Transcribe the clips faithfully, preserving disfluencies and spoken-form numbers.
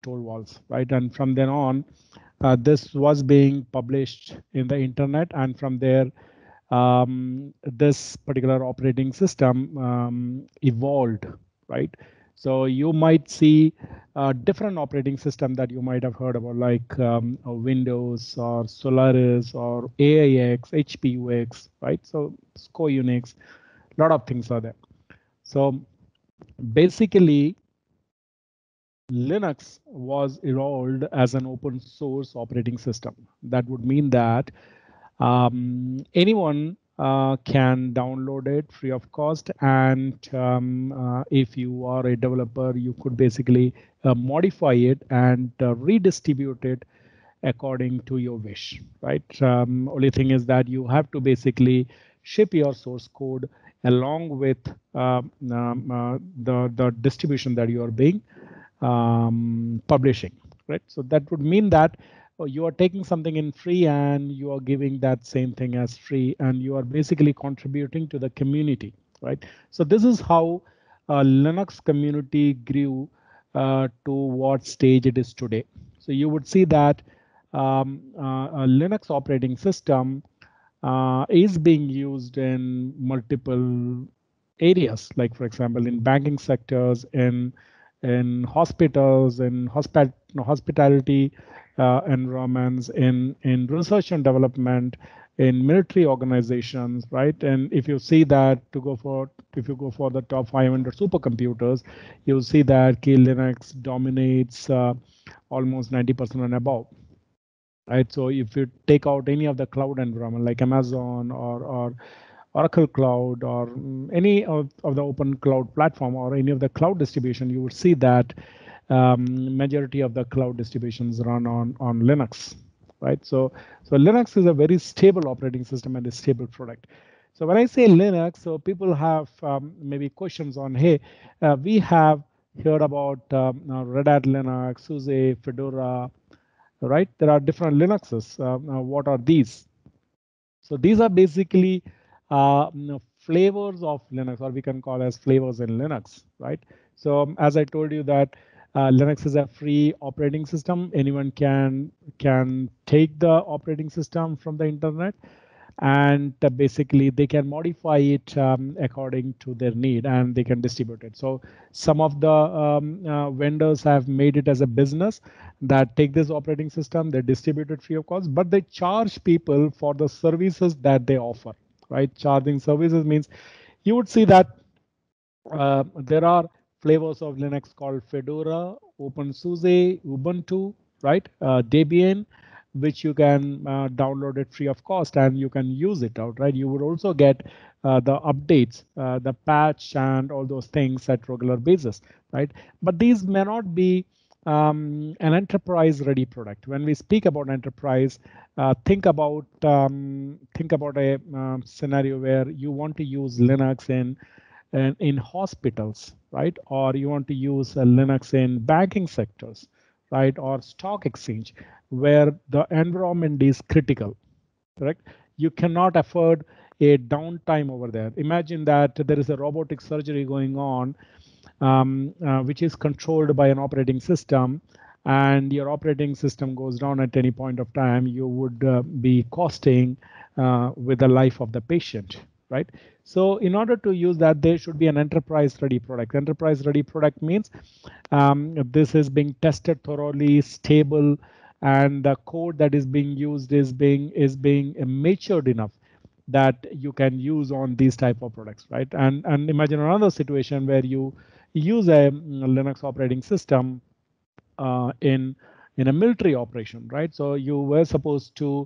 toll walls, right? And from then on, uh, this was being published in the internet, and from there, um, this particular operating system um, evolved, right? So you might see a different operating system that you might have heard about, like um, uh, Windows or Solaris or A I X, H P U X, right? So SCO Unix, a lot of things are there. So basically, Linux was evolved as an open source operating system. That would mean that um, anyone uh, can download it free of cost, and um, uh, if you are a developer, you could basically uh, modify it and uh, redistribute it according to your wish, right? Um, only thing is that you have to basically ship your source code along with uh, um, uh, the the distribution that you are being um, publishing, right? So that would mean that uh, you are taking something in free and you are giving that same thing as free, and you are basically contributing to the community, right? So this is how uh, Linux community grew uh, to what stage it is today. So you would see that um, uh, a Linux operating system uh, is being used in multiple areas, like for example, in banking sectors, in in hospitals, in hospi- hospitality uh, environments, in in research and development, in military organizations, right? And if you see that to go for if you go for the top five hundred supercomputers, you'll see that Key Linux dominates uh, almost ninety percent and above, right? So if you take out any of the cloud environment like Amazon or or Oracle Cloud or mm, any of, of the open cloud platform or any of the cloud distribution, you would see that um, majority of the cloud distributions run on on Linux, right? So so Linux is a very stable operating system and a stable product. So when I say Linux, so people have um, maybe questions on, hey, uh, we have heard about um, uh, Red Hat Linux, SUSE, Fedora, right? There are different Linuxes. Uh, uh, what are these? So these are basically uh, you know, flavors of Linux, or we can call as flavors in Linux, right? So um, as I told you that uh, Linux is a free operating system. Anyone can can take the operating system from the internet, and uh, basically they can modify it um, according to their need, and they can distribute it. So some of the um, uh, vendors have made it as a business that take this operating system, they distribute it free of cost, but they charge people for the services that they offer, right? Charging services means you would see that uh, there are flavors of Linux called Fedora, OpenSUSE, Ubuntu, right? Uh, Debian, which you can uh, download it free of cost and you can use it out, right? You would also get uh, the updates, uh, the patch, and all those things at regular basis, right? But these may not be um, an enterprise-ready product. When we speak about enterprise, uh, think about um, think about a um, scenario where you want to use Linux in and in hospitals, right? Or you want to use uh, Linux in banking sectors, right? Or stock exchange, where the environment is critical, correct? You cannot afford a downtime over there. Imagine that there is a robotic surgery going on, um, uh, which is controlled by an operating system, and your operating system goes down at any point of time, you would uh, be costing uh, with the life of the patient, right? So in order to use that, there should be an enterprise ready product. Enterprise ready product means um, this is being tested thoroughly, stable, and the code that is being used is being is being matured enough that you can use on these type of products, right? And and imagine another situation where you use a mm, Linux operating system uh, in in a military operation, right? So you were supposed to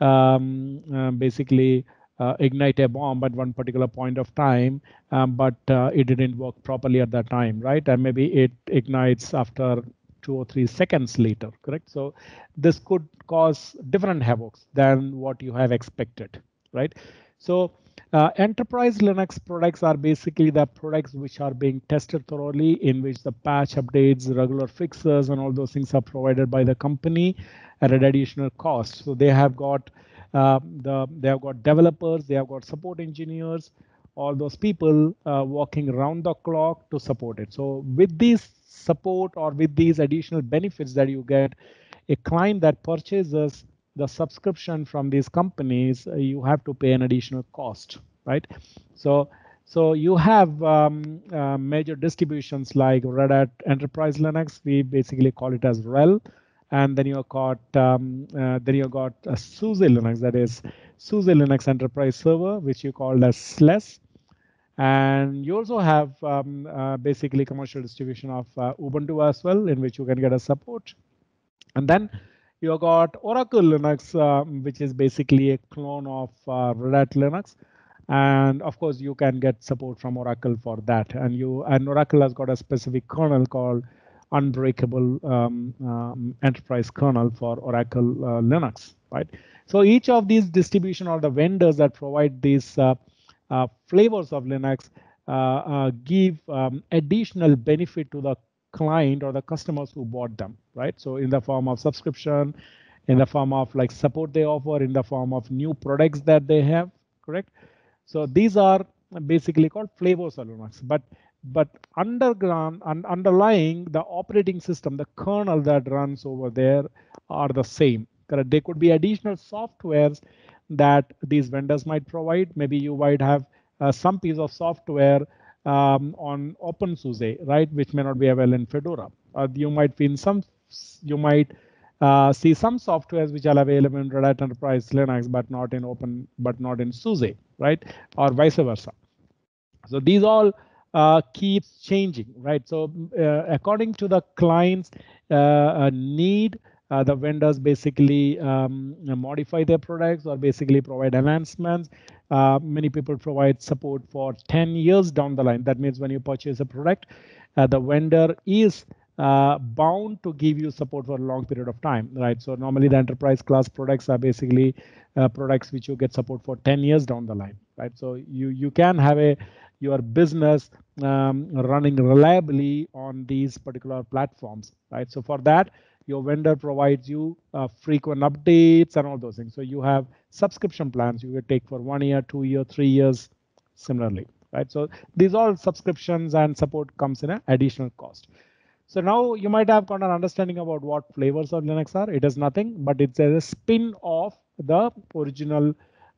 um, uh, basically uh, ignite a bomb at one particular point of time, um, but uh, it didn't work properly at that time, right? And maybe it ignites after two or three seconds later, correct? So this could cause different havocs than what you have expected, right? So uh, enterprise Linux products are basically the products which are being tested thoroughly, in which the patch updates, regular fixes, and all those things are provided by the company at an additional cost. So they have got uh, the they have got developers, they have got support engineers, all those people uh, working around the clock to support it. So with these support or with these additional benefits that you get, a client that purchases the subscription from these companies, uh, you have to pay an additional cost, right? So, so you have um, uh, major distributions like Red Hat Enterprise Linux. We basically call it as R E L, and then you got um, uh, then you got a SUSE Linux, that is SUSE Linux Enterprise Server, which you called as S L E S. And you also have um, uh, basically commercial distribution of uh, Ubuntu as well, in which you can get a support. And then you got Oracle Linux, uh, which is basically a clone of uh, Red Hat Linux. And of course, you can get support from Oracle for that. And you and Oracle has got a specific kernel called Unbreakable um, um, Enterprise Kernel for Oracle uh, Linux, right? So each of these distribution or the vendors that provide these uh, uh, flavors of Linux uh, uh, give um, additional benefit to the client or the customers who bought them, right? So in the form of subscription, in the form of like support they offer, in the form of new products that they have, correct? So these are basically called flavors of Linux. But but underground and underlying the operating system, the kernel that runs over there are the same. Correct? There could be additional softwares that these vendors might provide. Maybe you might have uh, some piece of software um, on OpenSUSE, right, which may not be available in Fedora. Or you might find some, you might uh, see some softwares which are available in Red Hat Enterprise Linux, but not in Open, but not in SUSE, right, or vice versa. So these all uh, keeps changing, right? So uh, according to the client's uh, need, uh, the vendors basically um, modify their products or basically provide enhancements. Uh, many people provide support for ten years down the line. That means when you purchase a product, uh, the vendor is uh, bound to give you support for a long period of time, right? So normally the enterprise class products are basically uh, products which you get support for ten years down the line, right? So you you can have a your business um, running reliably on these particular platforms, right? So for that, your vendor provides you uh, frequent updates and all those things. So you have subscription plans you could take for one year, two year, three years, similarly, right? So these all subscriptions and support comes in an additional cost. So now you might have got an understanding about what flavors of Linux are. It is nothing, but it's a spin of the original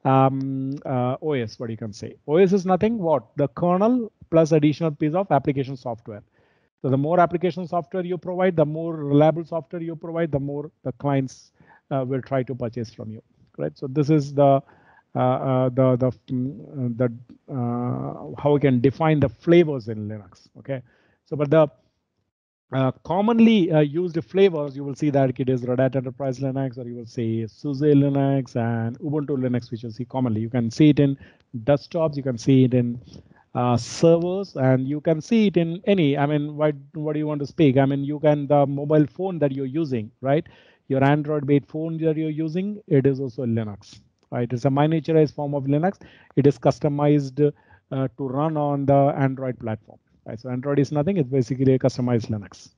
um, uh, O S, what you can say. O S is nothing, what? The kernel plus additional piece of application software. So the more application software you provide, the more reliable software you provide, the more the clients uh, will try to purchase from you, right? So this is the uh, uh, the the the uh, how we can define the flavors in Linux. Okay, so but the uh, commonly uh, used flavors, you will see that it is Red Hat Enterprise Linux, or you will see SUSE Linux and Ubuntu Linux, which you see commonly. You can see it in desktops, you can see it in uh, servers, and you can see it in any. I mean, what what do you want to speak? I mean, you can the mobile phone that you're using, right? Your Android-based phone that you're using, it is also Linux, right? It's a miniaturized form of Linux. It is customized uh, to run on the Android platform. Right, so Android is nothing, it's basically a customized Linux.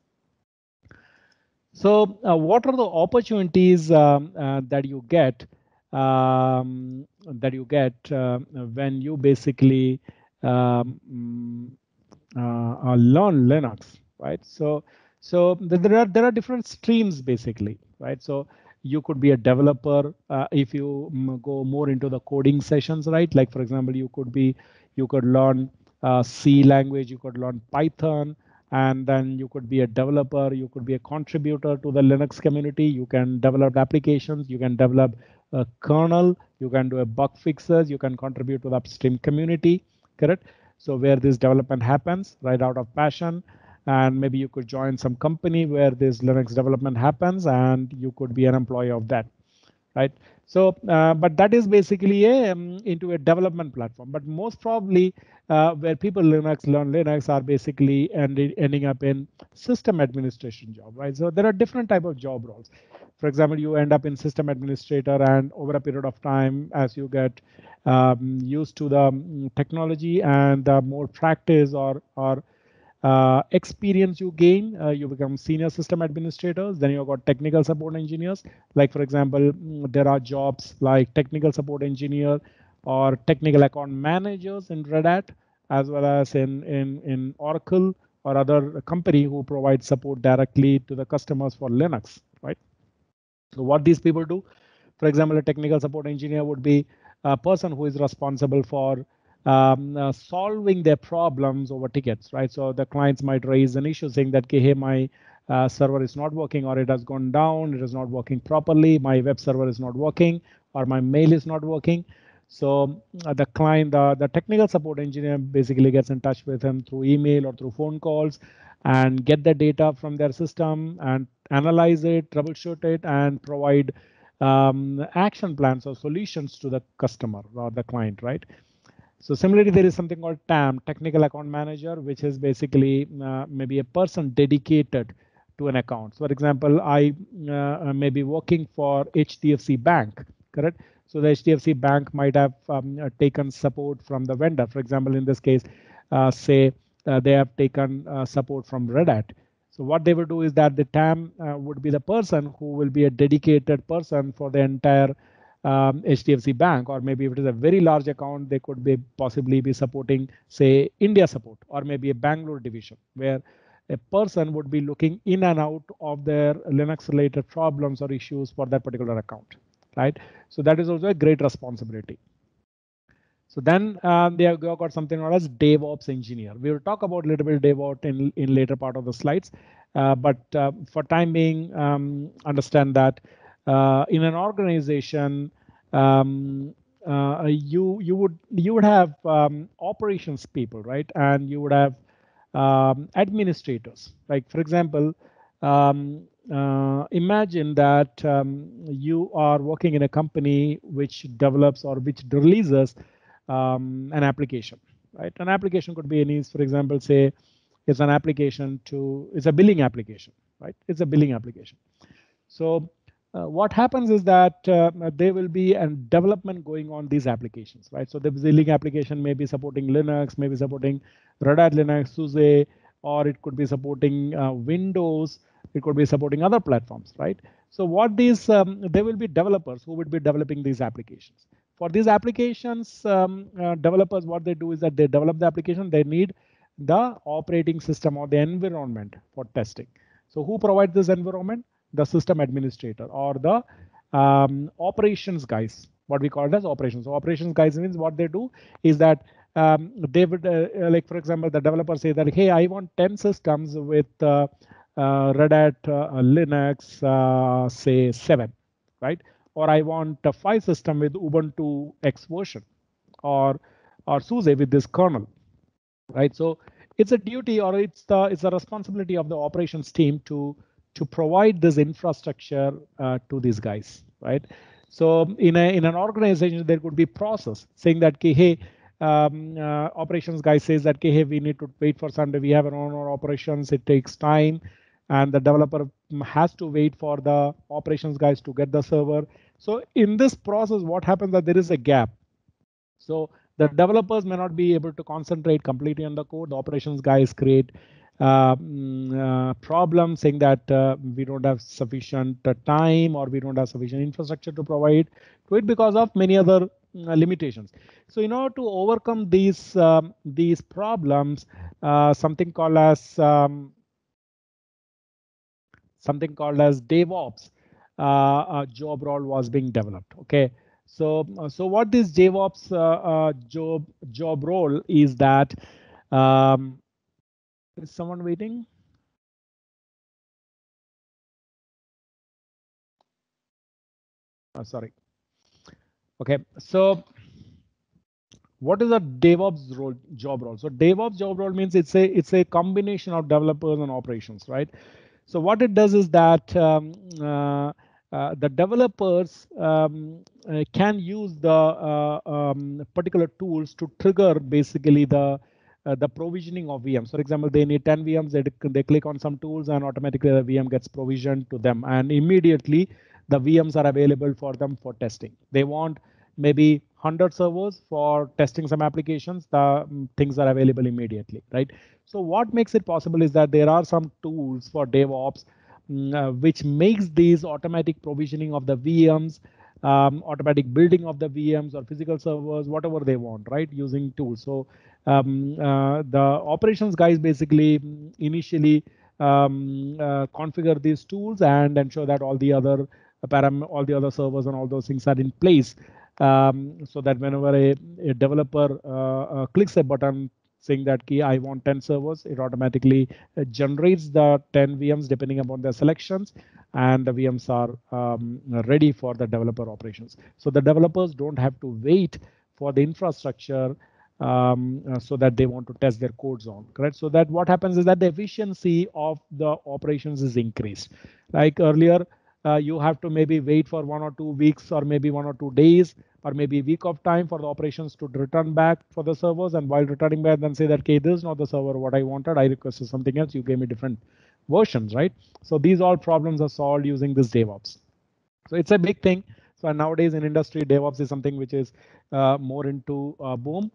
So uh, what are the opportunities um, uh, that you get um, that you get uh, when you basically um, uh, learn Linux, right? So so there are there are different streams basically, right? So you could be a developer uh, if you go more into the coding sessions, right? Like for example, you could be you could learn Uh, C language, you could learn Python, and then you could be a developer, you could be a contributor to the Linux community, you can develop applications, you can develop a kernel, you can do a bug fixes, you can contribute to the upstream community, correct? So where this development happens right out of passion, and maybe you could join some company where this Linux development happens and you could be an employee of that, right? So, uh, but that is basically a, um, into a development platform. But most probably, uh, where people Linux learn Linux are basically ended, ending up in system administration job, right? So there are different type of job roles. For example, you end up in system administrator, and over a period of time, as you get um, used to the um, technology and the more practice or or uh, experience you gain, uh, you become senior system administrators. Then you've got technical support engineers. Like for example, there are jobs like technical support engineer or technical account managers in Red Hat, as well as in in in Oracle, or other company who provides support directly to the customers for Linux, right? So what these people do, for example, a technical support engineer would be a person who is responsible for um, uh, solving their problems over tickets, right? So the clients might raise an issue saying that, hey, my uh, server is not working, or it has gone down, it is not working properly, my web server is not working, or my mail is not working. So uh, the client, the, the technical support engineer basically gets in touch with him through email or through phone calls and get the data from their system and analyze it, troubleshoot it, and provide um, action plans or solutions to the customer or the client, right? So similarly, there is something called T A M, Technical Account Manager, which is basically uh, maybe a person dedicated to an account. So for example, I uh, may be working for H D F C Bank, correct? So the H D F C Bank might have um, uh, taken support from the vendor. For example, in this case, uh, say uh, they have taken uh, support from Red Hat. So what they will do is that the T A M uh, would be the person who will be a dedicated person for the entire um, H D F C Bank, or maybe if it is a very large account, they could be possibly be supporting, say, India support, or maybe a Bangalore division, where a person would be looking in and out of their Linux-related problems or issues for that particular account, right? So that is also a great responsibility. So then um, they have got something known as DevOps engineer. We will talk about a little bit DevOps in, in later part of the slides, uh, but uh, for time being, um, understand that uh, in an organization, um, uh, you you would you would have um, operations people, right? And you would have um, administrators. Like for example, um, uh, imagine that um, you are working in a company which develops or which releases um, an application, right? An application could be any, for example, say it's an application to, it's a billing application, right? It's a billing application. So uh, what happens is that uh, there will be a development going on these applications, right? So the billing application may be supporting Linux, maybe supporting Red Hat Linux, SUSE, or it could be supporting uh, Windows, it could be supporting other platforms, right? So what these, um, there will be developers who would be developing these applications. For these applications, um, uh, developers, what they do is that they develop the application, they need the operating system or the environment for testing. So who provides this environment? The system administrator or the um, operations guys, what we call it as operations. So operations guys means what they do is that um, they would, uh, like for example, the developer say that, hey, I want ten systems with uh, uh, Red Hat uh, Linux, uh, say seven, right? Or I want a five system with Ubuntu X version, or or SUSE with this kernel, right? So it's a duty, or it's the it's a responsibility of the operations team to to provide this infrastructure uh, to these guys, right? So in a in an organization, there could be process saying that, hey, um, uh, operations guy says that, hey, we need to wait for Sunday. We have our own operations. It takes time, and the developer has to wait for the operations guys to get the server. So in this process, what happens that there is a gap. So the developers may not be able to concentrate completely on the code. The operations guys create uh, uh, problems saying that uh, we don't have sufficient uh, time, or we don't have sufficient infrastructure to provide to it because of many other uh, limitations. So in order to overcome these um, these problems, uh, something called as um, something called as DevOps uh, uh, job role was being developed. Okay, so uh, so what this DevOps uh, uh, job job role is that um, is someone waiting? Oh, sorry. Okay, so what is a DevOps role job role? So DevOps job role means it's a it's a combination of developers and operations, right? So what it does is that um, uh, uh, the developers um, uh, can use the uh, um, particular tools to trigger basically the uh, the provisioning of V Ms. For example, they need ten V Ms. They, they click on some tools and automatically the V M gets provisioned to them, and immediately the V Ms are available for them for testing. They want maybe one hundred servers for testing some applications. The um, things are available immediately, right? So what makes it possible is that there are some tools for DevOps mm, uh, which makes these automatic provisioning of the V Ms um, automatic building of the V Ms or physical servers, whatever they want, right, using tools. So um, uh, the operations guys basically mm, initially um, uh, configure these tools and ensure that all the other uh, param all the other servers and all those things are in place, um, so that whenever a, a developer uh, uh, clicks a button saying that key I want ten servers, it automatically uh, generates the ten V Ms depending upon their selections, and the V Ms are um, ready for the developer operations. So the developers don't have to wait for the infrastructure um, uh, so that they want to test their codes on, correct? So that what happens is that the efficiency of the operations is increased. Like earlier, uh, you have to maybe wait for one or two weeks or maybe one or two days or maybe a week of time for the operations to return back for the servers, and while returning back then say that, okay, this is not the server what I wanted, I requested something else, you gave me different versions, right? So these all problems are solved using this DevOps. So it's a big thing. So nowadays in industry, DevOps is something which is uh, more into uh, boom.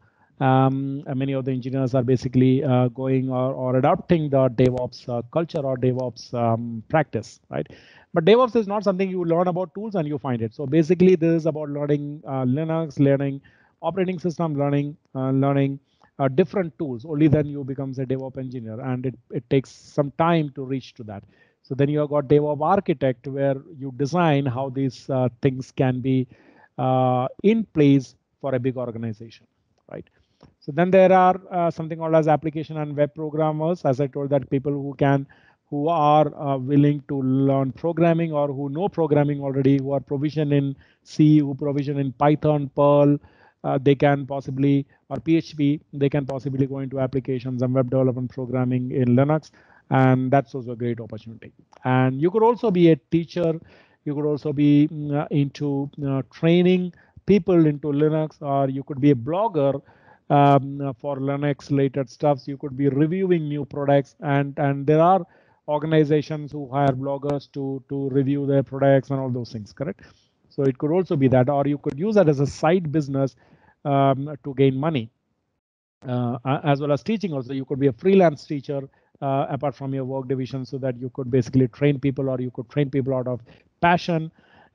Um, and many of the engineers are basically uh, going or, or adopting the DevOps uh, culture or DevOps um, practice, right? But DevOps is not something you learn about tools and you find it. So basically, this is about learning uh, Linux, learning operating system, learning uh, learning uh, different tools. Only then you becomes a DevOps engineer, and it, it takes some time to reach to that. So then you have got DevOps architect, where you design how these uh, things can be uh, in place for a big organization, right? So then there are uh, something called as application and web programmers. As I told, that people who can, who are uh, willing to learn programming or who know programming already, who are proficient in C, who proficient in Python, Perl, uh, they can possibly, or P H P, they can possibly go into applications and web development programming in Linux. And that's also a great opportunity. And you could also be a teacher. You could also be uh, into uh, training people into Linux, or you could be a blogger um, for Linux related stuffs. You could be reviewing new products, and and there are organizations who hire bloggers to to review their products and all those things, correct? So it could also be that, or you could use that as a side business um, to gain money. Uh, as well as teaching also, you could be a freelance teacher uh, apart from your work division, so that you could basically train people, or you could train people out of passion,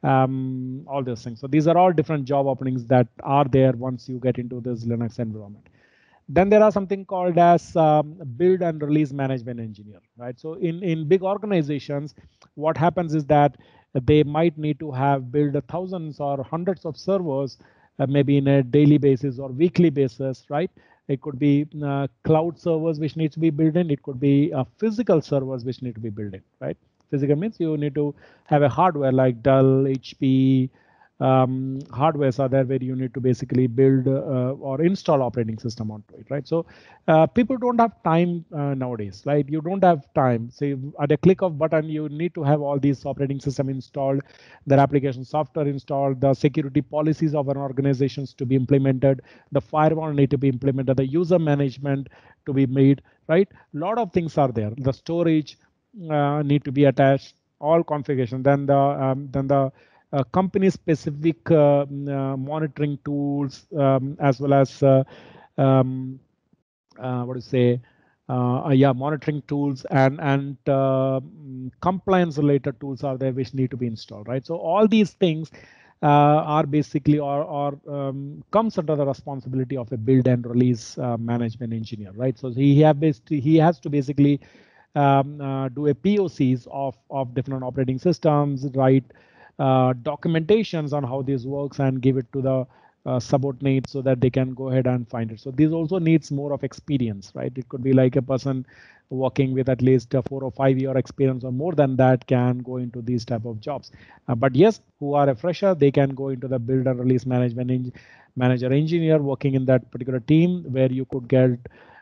um, all those things. So these are all different job openings that are there once you get into this Linux environment. Then there are something called as um, build and release management engineer, right? So in, in big organizations, what happens is that they might need to have build thousands or hundreds of servers, uh, maybe in a daily basis or weekly basis, right? It could be uh, cloud servers which need to be built in. It could be uh, physical servers which need to be built in, right? Physical means you need to have a hardware like Dell, H P, um, hardwares are there where you need to basically build uh, or install operating system onto it, right? So uh, people don't have time uh, nowadays, right? You don't have time. So you, at a click of button, you need to have all these operating system installed, their application software installed, the security policies of an organizations to be implemented, the firewall need to be implemented, the user management to be made, right? A lot of things are there. The storage uh, need to be attached, all configuration. Then the um, then the uh, company-specific uh, uh, monitoring tools, um, as well as uh, um, uh, what do you say? Uh, yeah, monitoring tools and and uh, compliance-related tools are there which need to be installed, right? So all these things uh, are basically or or um, comes under the responsibility of a build and release uh, management engineer, right? So he have basically he has to basically um, uh, do a P O Cs of of different operating systems, right? Uh, documentations on how this works and give it to the uh, subordinates so that they can go ahead and find it. So this also needs more of experience, right? It could be like a person working with at least a four or five year experience or more than that can go into these type of jobs. Uh, but yes, who are a fresher, they can go into the build and release management en manager engineer working in that particular team where you could get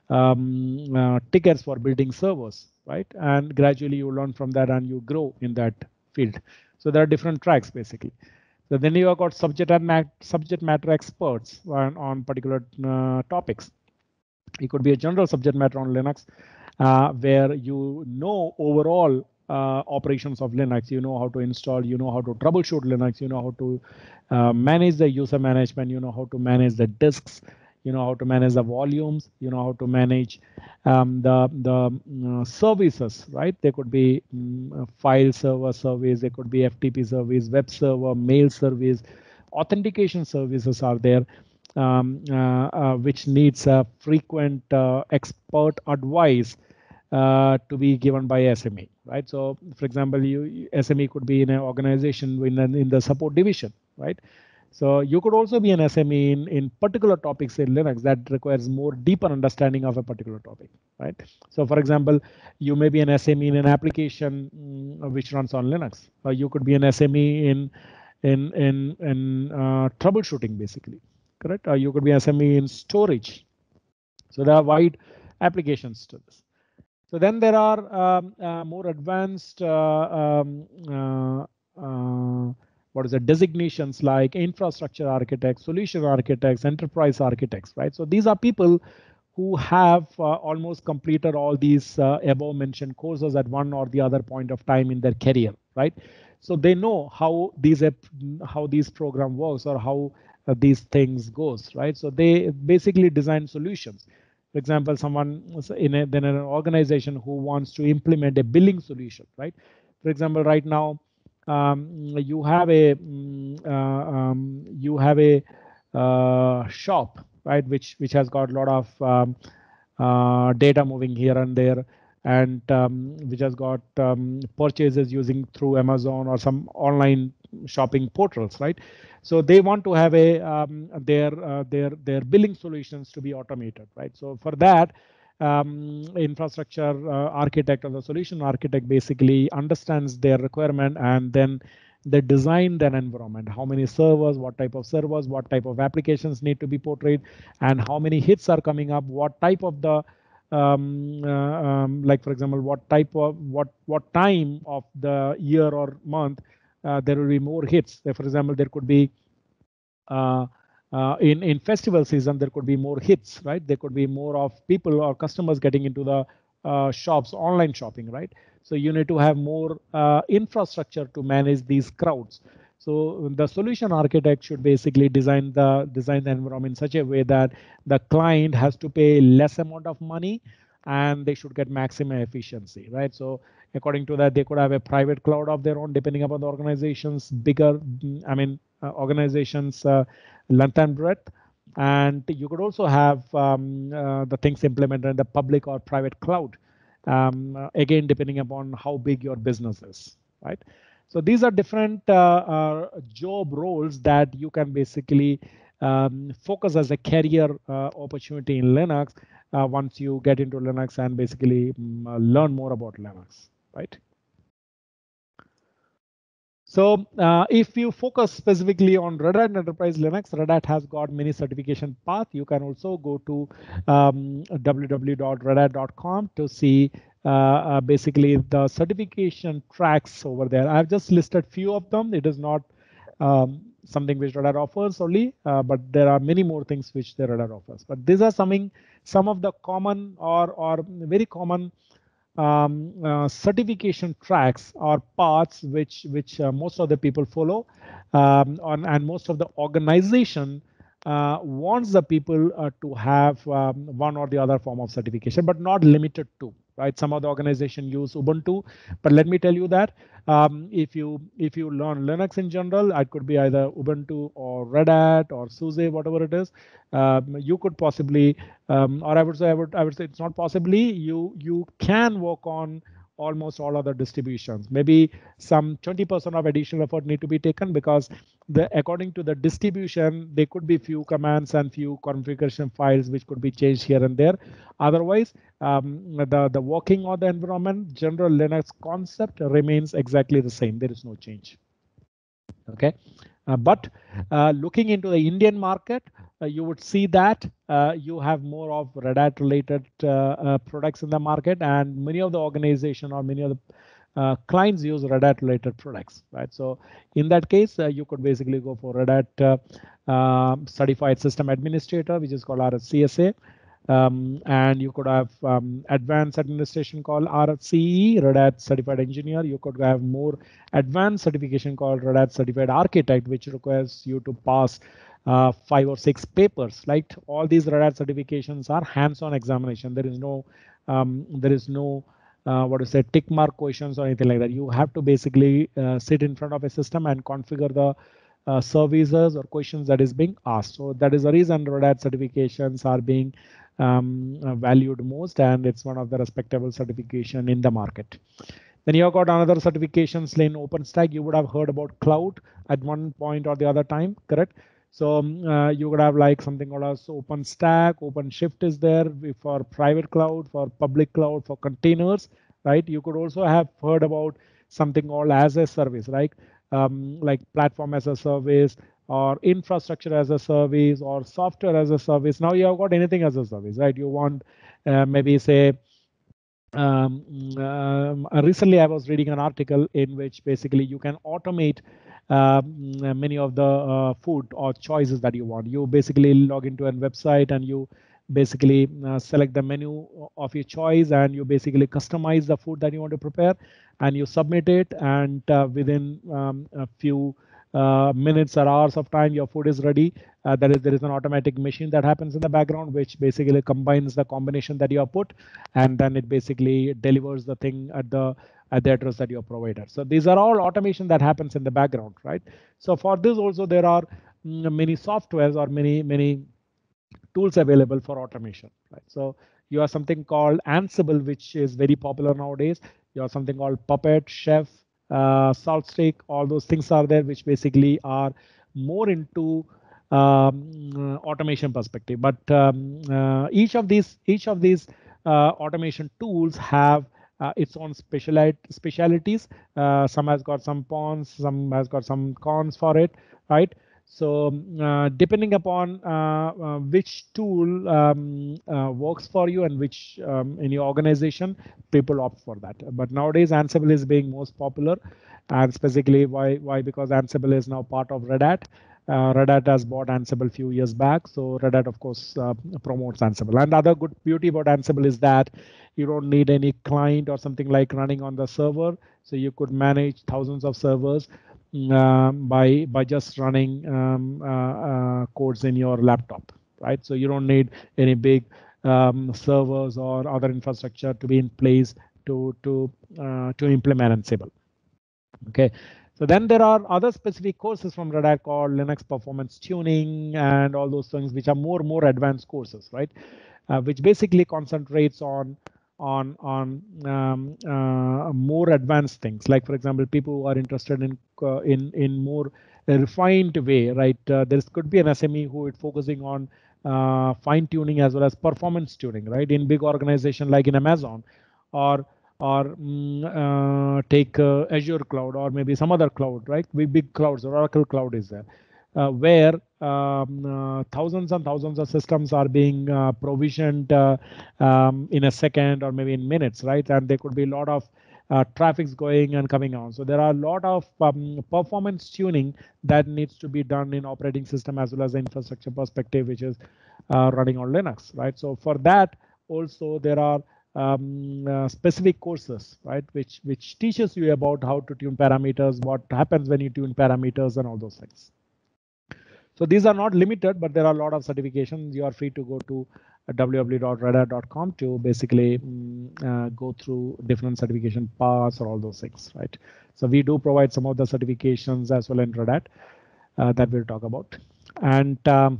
um, uh, tickets for building servers, right? And gradually you learn from that and you grow in that field. So there are different tracks basically. So then you have got subject and mat subject matter experts on, on particular uh, topics. It could be a general subject matter on Linux, uh, where you know overall uh, operations of Linux. You know how to install, you know how to troubleshoot Linux, you know how to uh, manage the user management, you know how to manage the disks, you know how to manage the volumes, you know how to manage um, the the uh, services, right? There could be um, file server service, there could be F T P service, web server, mail service, authentication services are there, um, uh, uh, which needs a frequent uh, expert advice uh, to be given by S M E, right? So, for example, you S M E could be in an organization in, an, in the support division, right? So you could also be an S M E in, in particular topics in Linux that requires more deeper understanding of a particular topic, right? So for example, you may be an S M E in an application mm, which runs on Linux, or you could be an S M E in in in in uh, troubleshooting, basically, correct? Or you could be an S M E in storage. So there are wide applications to this. So then there are um, uh, more advanced uh, um, uh, uh, what is it, designations like infrastructure architects, solution architects, enterprise architects, right? So these are people who have uh, almost completed all these uh, above mentioned courses at one or the other point of time in their career, right? So they know how these how these program works or how uh, these things goes, right? So they basically design solutions. For example, someone in, a, in an organization who wants to implement a billing solution, right? For example, right now um, you have a uh, um, you have a uh, shop, right, which which has got a lot of um, uh, data moving here and there, and um, which has got um, purchases using through Amazon or some online shopping portals, right? So they want to have a um, their uh, their their billing solutions to be automated, right? So for that, um, infrastructure uh, architect or the solution architect basically understands their requirement, and then they design an environment. How many servers, what type of servers, what type of applications need to be portrayed, and how many hits are coming up, what type of the um, uh, um, like for example, what type of what what time of the year or month uh, there will be more hits. So for example, there could be uh, uh, in in festival season there could be more hits, right? There could be more of people or customers getting into the uh, shops, online shopping, right? So you need to have more uh, infrastructure to manage these crowds. So the solution architect should basically design the design the environment in such a way that the client has to pay less amount of money and they should get maximum efficiency, right? So according to that, they could have a private cloud of their own, depending upon the organization's bigger, I mean, uh, organization's uh, length and breadth. And you could also have um, uh, the things implemented in the public or private cloud, um, uh, again, depending upon how big your business is, right? So these are different uh, uh, job roles that you can basically um, focus as a career uh, opportunity in Linux uh, once you get into Linux and basically um, uh, learn more about Linux, right? So uh, if you focus specifically on Red Hat Enterprise Linux, Red Hat has got many certification paths. You can also go to um, w w w dot red hat dot com to see uh, uh, basically the certification tracks over there. I've just listed few of them. It is not um, something which Red Hat offers only, uh, but there are many more things which the Red Hat offers. But these are something, some of the common or, or very common Um, uh, certification tracks or paths which which uh, most of the people follow, um, on, and most of the organization uh, wants the people uh, to have um, one or the other form of certification, but not limited to, right? Some of the organization use Ubuntu, but let me tell you that um, if you if you learn Linux in general, it could be either Ubuntu or Red Hat or SUSE, whatever it is. Um, you could possibly, um, or I would say, I would I would say it's not possibly. You you can work on almost all other distributions. Maybe some twenty percent of additional effort need to be taken, because the according to the distribution, there could be few commands and few configuration files which could be changed here and there. Otherwise, um, the the working of the environment, general Linux concept remains exactly the same. There is no change. Okay, uh, but uh, looking into the Indian market, uh, you would see that uh, you have more of Red Hat related uh, uh, products in the market, and many of the organization or many of the uh, clients use Red Hat related products, right? So in that case, uh, you could basically go for Red Hat uh, uh, Certified System Administrator, which is called R H C S A. Um, and you could have um, advanced administration called R H C E, Red Hat Certified Engineer. You could have more advanced certification called Red Hat Certified Architect, which requires you to pass uh, five or six papers. Right, all these Red Hat certifications are hands-on examination. There is no um, there is no uh, what to say tick mark questions or anything like that. You have to basically uh, sit in front of a system and configure the uh, services or questions that is being asked. So that is the reason Red Hat certifications are being um, uh, valued most, and it's one of the respectable certification in the market. Then you have got another certifications in OpenStack. You would have heard about cloud at one point or the other time, correct? So um, uh, you would have like something called as OpenStack, OpenShift is there for private cloud, for public cloud, for containers, right? You could also have heard about something called as a service, right? Um, like platform as a service or infrastructure as a service or software as a service. Now you have got anything as a service, right? You want uh, maybe say um, um, recently I was reading an article in which basically you can automate um, many of the uh, food or choices that you want. You basically log into a website and you basically uh, select the menu of your choice and you basically customize the food that you want to prepare and you submit it, and uh, within um, a few uh, minutes or hours of time your food is ready. Uh, there is there is an automatic machine that happens in the background which basically combines the combination that you have put, and then it basically delivers the thing at the at the address that you have provided. So these are all automation that happens in the background, right? So for this also there are mm, many softwares or many many tools available for automation, right? So you have something called Ansible, which is very popular nowadays. You have something called Puppet, Chef, uh, SaltStick. All those things are there, which basically are more into um, uh, automation perspective. But um, uh, each of these each of these uh, automation tools have uh, its own specialite specialities. Uh, some has got some pawns, some has got some cons for it, right? So uh, depending upon uh, uh, which tool um, uh, works for you and which um, in your organization, people opt for that. But nowadays Ansible is being most popular, and specifically why? Why? Because Ansible is now part of Red Hat. Uh, Red Hat has bought Ansible a few years back, so Red Hat, of course, uh, promotes Ansible. And the other good beauty about Ansible is that you don't need any client or something like running on the server, so you could manage thousands of servers um, by by just running um, uh, uh, codes in your laptop, right? So you don't need any big um, servers or other infrastructure to be in place to to uh, to implement Ansible. Okay, so then there are other specific courses from Red Hat called Linux Performance Tuning and all those things, which are more more advanced courses, right? Uh, which basically concentrates on on on um, uh, more advanced things. Like for example, people who are interested in uh, in in more refined way, right? Uh, there could be an S M E who is focusing on uh, fine tuning as well as performance tuning, right? In big organization like in Amazon, or or mm, uh, take uh, Azure cloud or maybe some other cloud, right? Big big clouds, or Oracle cloud is there, uh, where um, uh, thousands and thousands of systems are being uh, provisioned uh, um, in a second or maybe in minutes, right? And there could be a lot of uh, traffic's going and coming on. So there are a lot of um, performance tuning that needs to be done in operating system as well as the infrastructure perspective, which is uh, running on Linux, right? So for that also there are um, uh, specific courses, right, which which teaches you about how to tune parameters, what happens when you tune parameters, and all those things. So these are not limited, but there are a lot of certifications. You are free to go to w w w dot red hat dot com to basically um, uh, go through different certification paths or all those things, right? So we do provide some of the certifications as well in Red Hat uh, that we'll talk about. And um,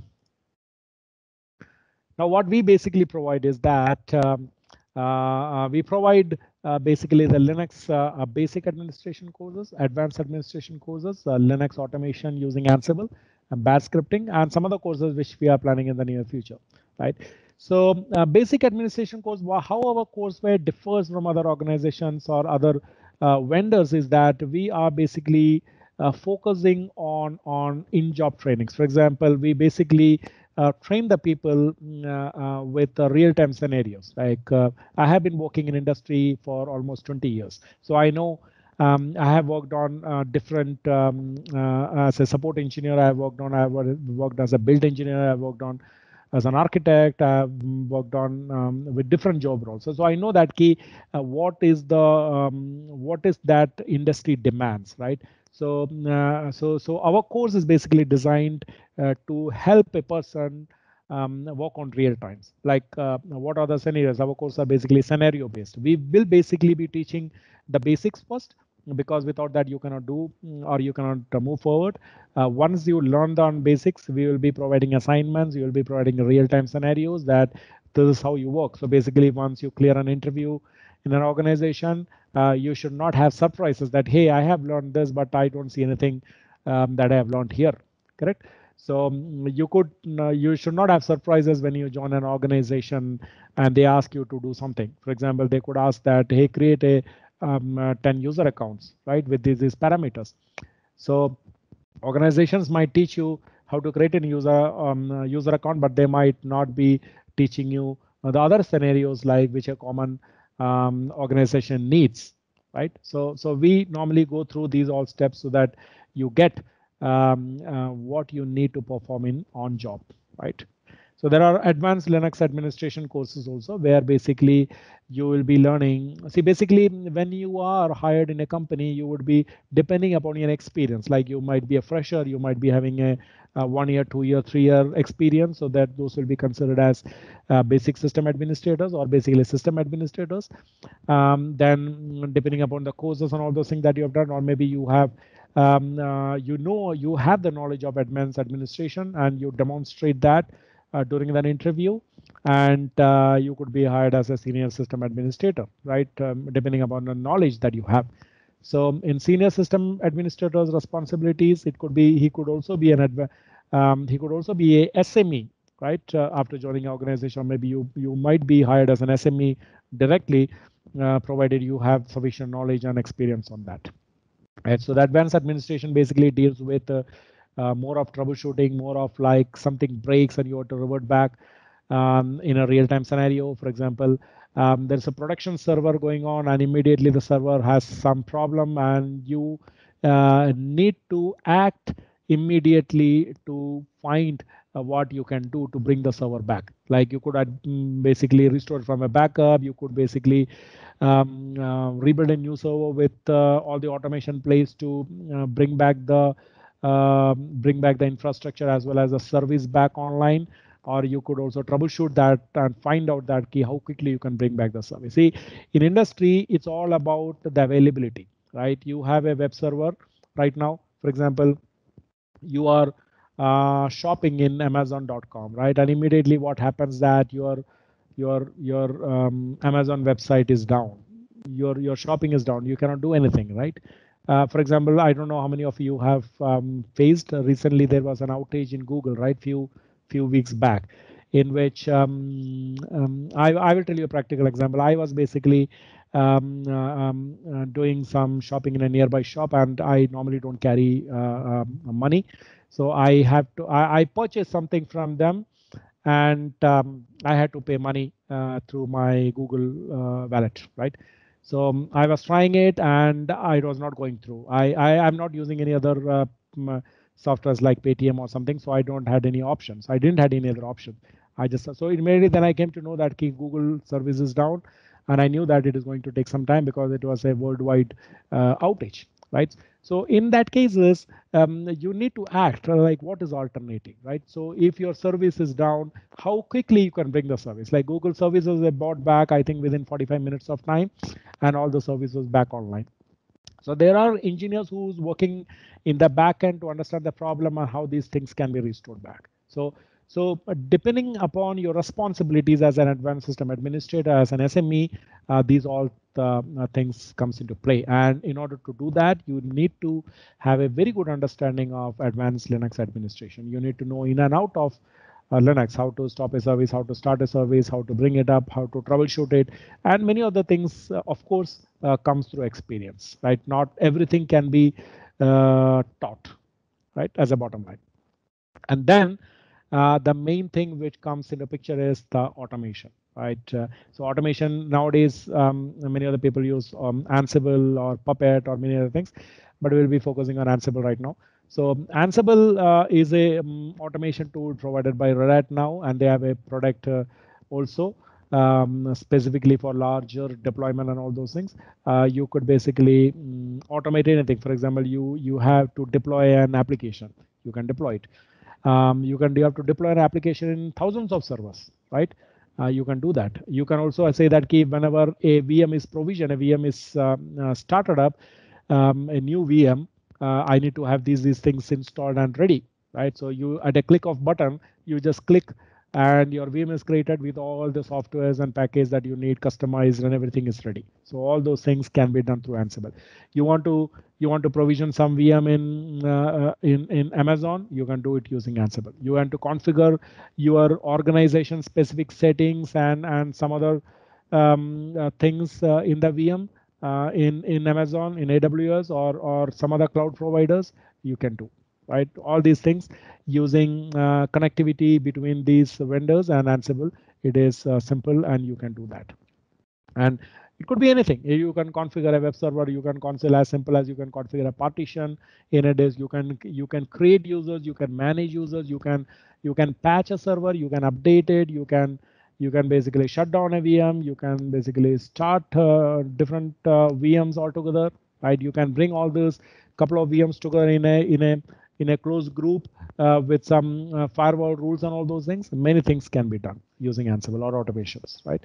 now what we basically provide is that um, uh, we provide uh, basically the Linux uh, basic administration courses, advanced administration courses, uh, Linux automation using Ansible, and bash scripting, and some other courses which we are planning in the near future, right? So uh, basic administration course, how our courseware differs from other organizations or other uh, vendors is that we are basically uh, focusing on on in-job trainings. For example, we basically uh, train the people uh, uh, with uh, real-time scenarios. Like uh, I have been working in industry for almost twenty years, so I know. Um, I have worked on uh, different, um, uh, as a support engineer, I have worked on, I have worked as a build engineer, I have worked on as an architect, I have worked on um, with different job roles. So, so I know that key, uh, what is the, um, what is that industry demands, right? So, uh, so, so our course is basically designed uh, to help a person um, work on real times. Like uh, what are the scenarios? Our course are basically scenario based. We will basically be teaching the basics first, because without that you cannot do or you cannot uh, move forward. Uh, once you learn the basics, we will be providing assignments. You will be providing real-time scenarios that this is how you work. So basically, once you clear an interview in an organization, uh, you should not have surprises that, hey, I have learned this, but I don't see anything um, that I have learned here. Correct? So um, you could, uh, you should not have surprises when you join an organization and they ask you to do something. For example, they could ask that, hey, create a um, uh, ten user accounts, right, with these, these parameters. So organizations might teach you how to create a user um, uh, user account, but they might not be teaching you uh, the other scenarios like which a common um, organization needs, right? So, so we normally go through these all steps so that you get um, uh, what you need to perform in on job, right? So there are advanced Linux administration courses also, where basically you will be learning. See, basically when you are hired in a company, you would be depending upon your experience. Like you might be a fresher, you might be having a, a one year, two year, three year experience. So that those will be considered as uh, basic system administrators or basically system administrators. Um, then depending upon the courses and all those things that you have done, or maybe you have um, uh, you know you have the knowledge of advanced administration and you demonstrate that uh, during an interview, and uh, you could be hired as a senior system administrator, right? Um, depending upon the knowledge that you have. So in senior system administrator's responsibilities, it could be he could also be an adv um, he could also be a S M E, right? Uh, after joining an organization, maybe you you might be hired as an S M E directly, uh, provided you have sufficient knowledge and experience on that. Right. So the advanced administration basically deals with uh, uh, more of troubleshooting, more of like something breaks and you have to revert back um, in a real-time scenario. For example, um, there's a production server going on and immediately the server has some problem and you uh, need to act immediately to find uh, what you can do to bring the server back. Like you could uh, basically restore from a backup, you could basically um, uh, rebuild a new server with uh, all the automation placed to uh, bring back the uh, bring back the infrastructure as well as the service back online. Or you could also troubleshoot that and find out that key how quickly you can bring back the service. See, in industry, it's all about the availability, right? You have a web server right now, for example, you are uh, shopping in amazon dot com, right? And immediately what happens that your your your um, Amazon website is down, your your shopping is down, you cannot do anything, right? Uh, for example, I don't know how many of you have um, faced uh, recently there was an outage in Google, right? Few few weeks back, in which um, um, I, I will tell you a practical example. I was basically um, uh, um, uh, doing some shopping in a nearby shop, and I normally don't carry uh, um, money, so I have to I, I purchased something from them, and um, I had to pay money uh, through my Google uh, wallet, right? So um, I was trying it and I was not going through. I, I am not using any other uh, softwares like Paytm or something, so I don't had any options. I didn't had any other option. I just so immediately then I came to know that key Google service is down, and I knew that it is going to take some time because it was a worldwide uh, outage, right? So in that cases, um, you need to act like what is alternating, right? So if your service is down, how quickly you can bring the service? Like Google services, they brought back, I think within forty-five minutes of time, and all the services back online. So there are engineers who's working in the back end to understand the problem and how these things can be restored back. So, so depending upon your responsibilities as an advanced system administrator, as an S M E, uh, these all uh, things comes into play. And in order to do that, you need to have a very good understanding of advanced Linux administration. You need to know in and out of uh, Linux, how to stop a service, how to start a service, how to bring it up, how to troubleshoot it, and many other things, uh, of course, uh, comes through experience, right? Not everything can be uh, taught, right, as a bottom line. And then uh, the main thing which comes in the picture is the automation, right? Uh, so automation nowadays, um, many other people use um, Ansible or Puppet or many other things, but we'll be focusing on Ansible right now. So Ansible uh, is a um, automation tool provided by Red Hat now, and they have a product uh, also. um, specifically for larger deployment and all those things. Uh, you could basically um, automate anything. For example, you you have to deploy an application, you can deploy it. Um, you can you have to deploy an application in thousands of servers, right? Uh, you can do that. You can also say that key whenever a V M is provisioned, a V M is uh, uh, started up, um, a new V M, uh, I need to have these these things installed and ready, right? So you at a click of button, you just click and your V M is created with all the softwares and package that you need customized and everything is ready. So all those things can be done through Ansible. You want to you want to provision some V M in uh, in in Amazon, you can do it using Ansible. You want to configure your organization specific settings and and some other um, uh, things uh, in the V M uh, in in Amazon, in A W S or or some other cloud providers, you can do, right? All these things using uh, connectivity between these vendors and Ansible. It is uh, simple and you can do that. And it could be anything. You can configure a web server. You can configure as simple as you can configure a partition in a disk. You can you can create users. You can manage users. You can you can patch a server. You can update it. You can you can basically shut down a V M. You can basically start uh, different uh, V Ms altogether. Right? You can bring all those couple of V Ms together in a in a in a closed group uh, with some uh, firewall rules and all those things. Many things can be done using Ansible or automations, right?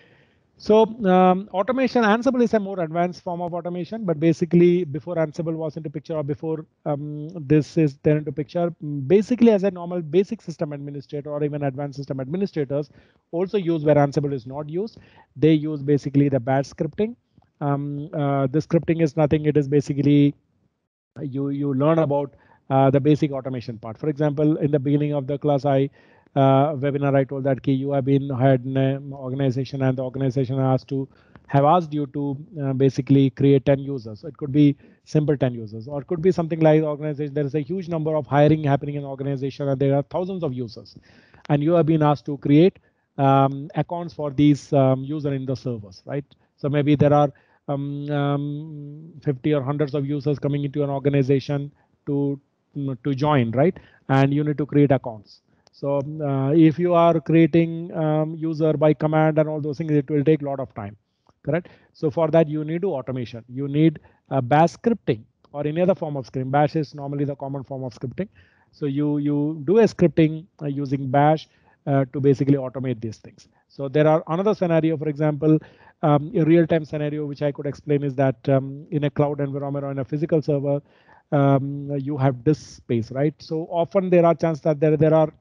So um, automation, Ansible is a more advanced form of automation, but basically before Ansible was into picture or before um, this is there into picture, basically as a normal basic system administrator or even advanced system administrators also use where Ansible is not used. They use basically the bash scripting. Um, uh, the scripting is nothing, it is basically you you learn about uh, the basic automation part. For example, in the beginning of the class, I uh, webinar, I told that key you have been hired in an organization and the organization has to have asked you to uh, basically create ten users. So it could be simple ten users, or it could be something like organization. There is a huge number of hiring happening in organization and there are thousands of users, and you have been asked to create um, accounts for these um, user in the servers, right? So maybe there are um, um, fifty or hundreds of users coming into an organization to to join, right? And you need to create accounts. So uh, if you are creating um, user by command and all those things, it will take a lot of time, correct? So for that, you need to automation. You need uh, bash scripting or any other form of scripting. Bash is normally the common form of scripting. So you you do a scripting uh, using bash uh, to basically automate these things. So there are another scenario, for example, um, a real-time scenario which I could explain is that um, in a cloud environment or in a physical server, um, you have disk space, right? So often there are chances that there there are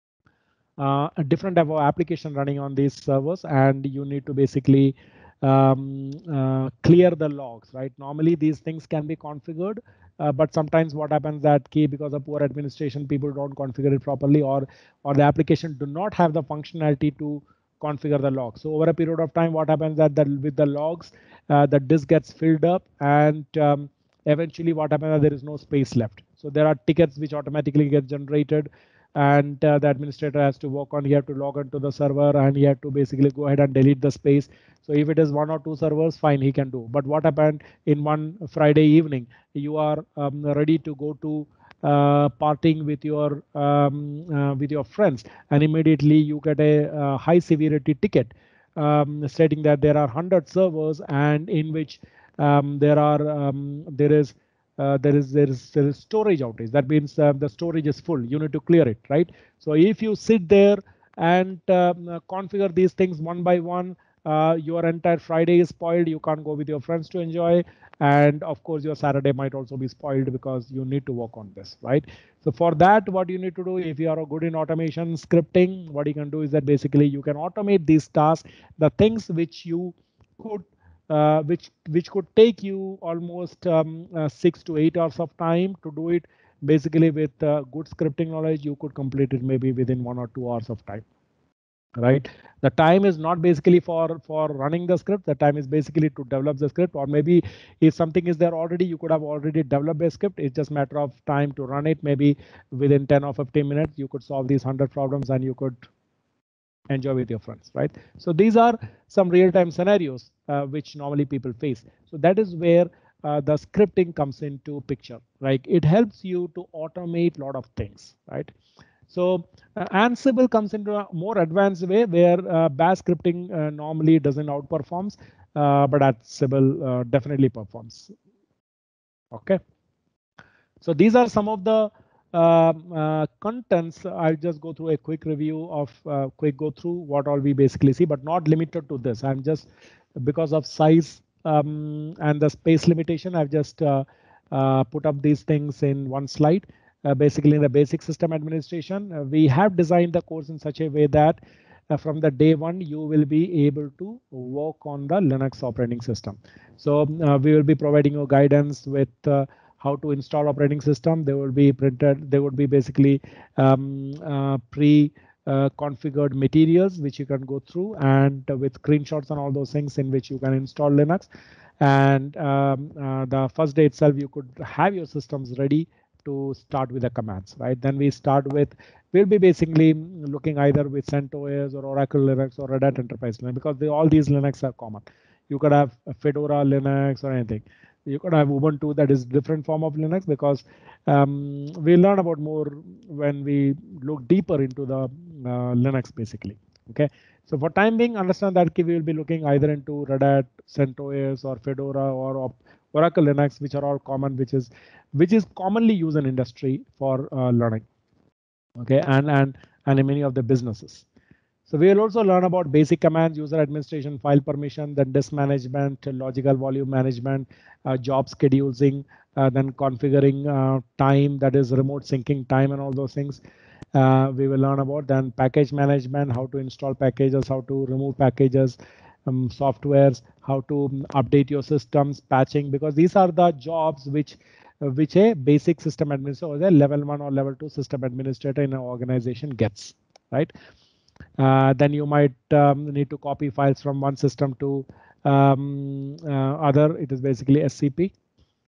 uh, a different type of application running on these servers, and you need to basically um, uh, clear the logs, right? Normally these things can be configured, uh, but sometimes what happens that key because of poor administration, people don't configure it properly, or or the application do not have the functionality to configure the logs. So over a period of time, what happens that the, with the logs, uh, the disk gets filled up, and um, eventually what happens is there is no space left. So there are tickets which automatically get generated, and uh, the administrator has to work on, he have to log into the server and he have to basically go ahead and delete the space. So if it is one or two servers, fine, he can do. But what happened in one Friday evening, you are um, ready to go to uh, partying with your um, uh, with your friends, and immediately you get a uh, high severity ticket um, stating that there are one hundred servers and in which um, there are um, there is uh, there is there is there is storage outage. That means uh, the storage is full. You need to clear it, right? So if you sit there and um, configure these things one by one, uh, your entire Friday is spoiled. You can't go with your friends to enjoy, and of course your Saturday might also be spoiled because you need to work on this, right? So for that, what you need to do, if you are good in automation scripting, what you can do is that basically you can automate these tasks, the things which you could uh, which which could take you almost um, uh, six to eight hours of time to do it. Basically, with uh, good scripting knowledge, you could complete it maybe within one or two hours of time. Right? The time is not basically for for running the script. The time is basically to develop the script, or maybe if something is there already, you could have already developed a script. It's just a matter of time to run it. Maybe within ten or fifteen minutes, you could solve these one hundred problems and you could enjoy with your friends, right? So these are some real-time scenarios uh, which normally people face. So that is where uh, the scripting comes into picture. Like it helps you to automate a lot of things, right? So uh, Ansible comes into a more advanced way where uh, Bash scripting uh, normally doesn't outperforms, uh, but Ansible uh, definitely performs. Okay. So these are some of the uh, uh, contents. I'll just go through a quick review of uh, quick go through what all we basically see, but not limited to this. I'm just because of size um, and the space limitation, I've just uh, uh, put up these things in one slide. Uh, basically, in the basic system administration, uh, we have designed the course in such a way that uh, from the day one, you will be able to work on the Linux operating system. So uh, we will be providing you guidance with uh, how to install operating system. They will be printed. They would be basically um, uh, pre uh, configured materials which you can go through, and uh, with screenshots and all those things in which you can install Linux. And um, uh, the first day itself, you could have your systems ready to start with the commands, right? Then we start with, we'll be basically looking either with CentOS or Oracle Linux or Red Hat Enterprise Linux, because they, all these Linux are common. You could have Fedora Linux or anything. You could have Ubuntu, that is different form of Linux, because um, we learn about more when we look deeper into the uh, Linux basically. Okay, so for time being, understand that we will be looking either into Red Hat, CentOS, or Fedora, or Oracle Linux, which are all common, which is which is commonly used in industry for uh, learning. Okay, and and and in many of the businesses. So we will also learn about basic commands, user administration, file permission, then disk management, logical volume management, uh, job scheduling, uh, then configuring uh, time, that is remote syncing time and all those things. Uh, we will learn about then package management, how to install packages, how to remove packages, um, softwares, how to um, update your systems, patching, because these are the jobs which uh, which a basic system administrator or a level one or level two system administrator in an organization gets, right? Uh, then you might um, need to copy files from one system to um, uh, other. It is basically S C P.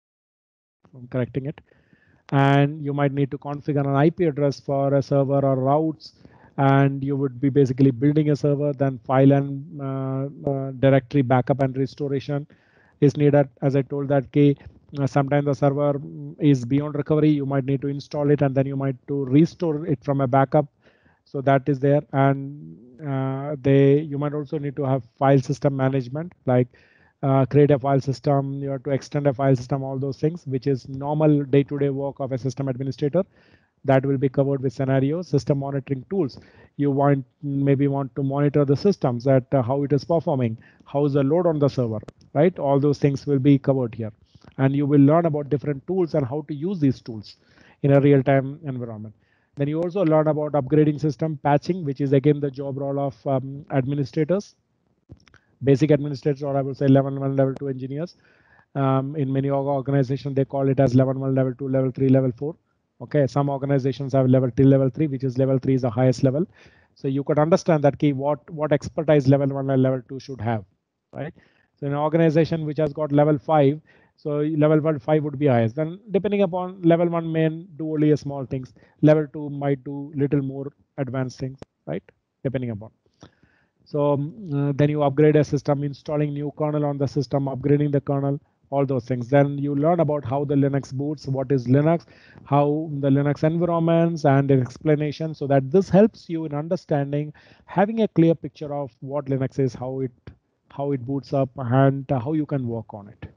I'm correcting it. And you might need to configure an I P address for a server or routes. And you would be basically building a server, then file and uh, uh, directory backup and restoration is needed. As I told that key, uh, sometimes the server is beyond recovery. You might need to install it, and then you might to restore it from a backup. So that is there. And uh, they you might also need to have file system management, like uh, create a file system, you have to extend a file system, all those things, which is normal day-to-day work of a system administrator. That will be covered with scenarios. System monitoring tools, you want maybe want to monitor the systems, that uh, how it is performing, how is the load on the server, right? All those things will be covered here. And you will learn about different tools and how to use these tools in a real-time environment. Then you also learn about upgrading system, patching, which is again the job role of um, administrators, basic administrators, or I would say level one, level two engineers. Um, in many organizations, they call it as level one, level two, level three, level four. Okay, some organizations have level till level three, which is level three is the highest level. So you could understand that key what what expertise level one and level two should have, right? So in an organization which has got level five, so level one five would be highest. Then depending upon level one may do only a small things. Level two might do little more advanced things, right? Depending upon. So uh, then you upgrade a system, installing new kernel on the system, upgrading the kernel, all those things. Then you learn about how the Linux boots, what is Linux, how the Linux environments, and an explanation, so that this helps you in understanding, having a clear picture of what Linux is, how it how it boots up, and uh, how you can work on it.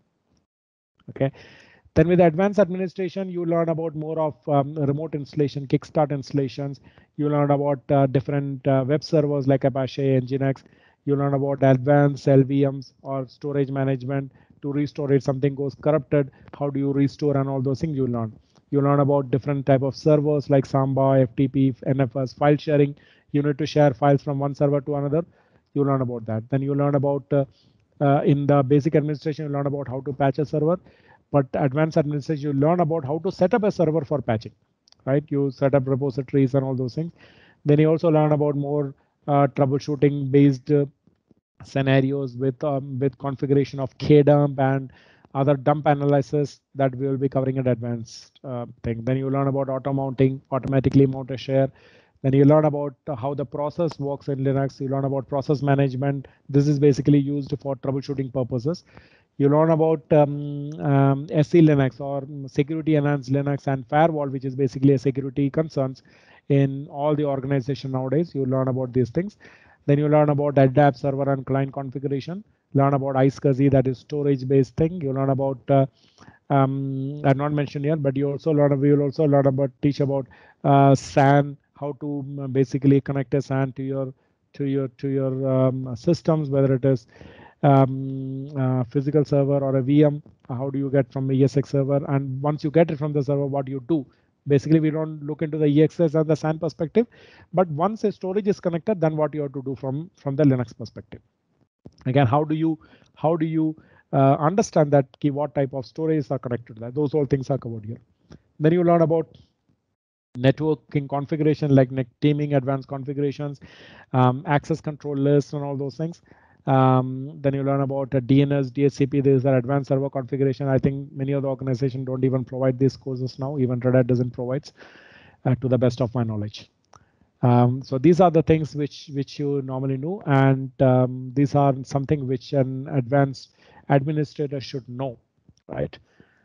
Okay. Then with advanced administration, you learn about more of um, remote installation, Kickstart installations. You learn about uh, different uh, web servers like Apache, Nginx. You learn about advanced L V Ms or storage management to restore it. Something goes corrupted, how do you restore, and all those things you learn. You learn about different type of servers like Samba, F T P, N F S, file sharing. You need to share files from one server to another. You learn about that. Then you learn about uh, uh, in the basic administration, you learn about how to patch a server. But advanced administration, you learn about how to set up a server for patching, right? You set up repositories and all those things. Then you also learn about more uh, troubleshooting based uh, scenarios with um, with configuration of K-dump and other dump analysis that we will be covering in advanced uh, thing. Then you learn about auto mounting, automatically mount a share. Then you learn about how the process works in Linux. You learn about process management. This is basically used for troubleshooting purposes. You learn about um, um, S E Linux or security enhanced Linux and firewall, which is basically a security concerns in all the organization nowadays. You learn about these things. Then you learn about adapt server and client configuration. Learn about iSCSI, that is storage-based thing. You learn about uh, um, I'm not mentioned here, but you also learn. We will also learn about teach about uh, S A N, how to um, basically connect a S A N to your to your to your um, systems, whether it is um, uh, physical server or a V M. How do you get from the E S X server? And once you get it from the server, what do you do? Basically, we don't look into the E X S and the S A N perspective, but once a storage is connected, then what you have to do from from the Linux perspective. Again, how do you how do you uh, understand that key, what type of storage are connected to that? Those all things are covered here. Then you learn about networking configuration like net teaming, advanced configurations, um, access control lists, and all those things. Um, then you learn about uh, D N S, D H C P. These are advanced server configuration. I think many of the organizations don't even provide these courses now. Even Red Hat doesn't provide, uh, to the best of my knowledge. Um, so these are the things which which you normally know, and um, these are something which an advanced administrator should know, right?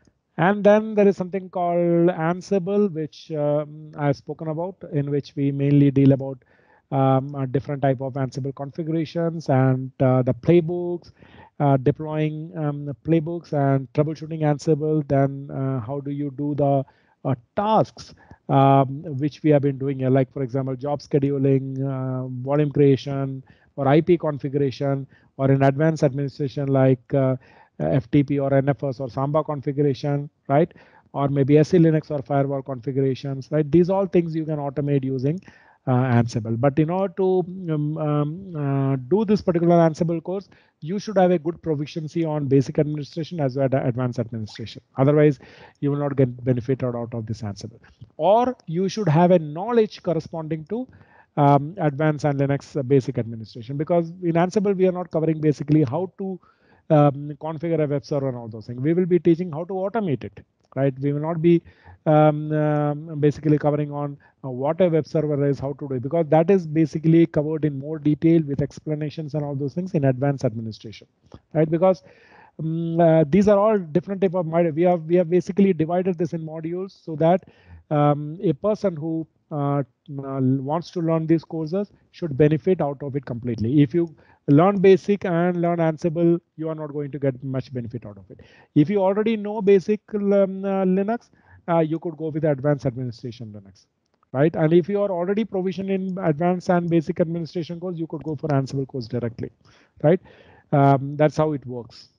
And then there is something called Ansible, which um, I've spoken about, in which we mainly deal about um, a different type of Ansible configurations and uh, the playbooks, uh, deploying um, the playbooks and troubleshooting Ansible. Then uh, how do you do the uh, tasks um, which we have been doing here, like for example, job scheduling, uh, volume creation, or I P configuration, or in advanced administration like uh, F T P or N F S or Samba configuration, right? Or maybe S E Linux or firewall configurations, right? These all things you can automate using uh, Ansible. But in order to um, um, uh, do this particular Ansible course, you should have a good proficiency on basic administration as well as advanced administration. Otherwise, you will not get benefited out of this Ansible. Or you should have a knowledge corresponding to um, advanced and Linux uh, basic administration, because in Ansible we are not covering basically how to um, configure a web server and all those things. We will be teaching how to automate it, right? We will not be um, um, basically covering on uh, what a web server is, how to do it, because that is basically covered in more detail with explanations and all those things in advanced administration, right? Because um, uh, these are all different type of modules. We have we have basically divided this in modules so that um, a person who uh, uh, wants to learn these courses should benefit out of it completely. If you learn basic and learn Ansible, you are not going to get much benefit out of it. If you already know basic um, uh, Linux, uh, you could go with advanced administration Linux, right? And if you are already provisioned in advanced and basic administration course, you could go for Ansible course directly, right? Um, that's how it works.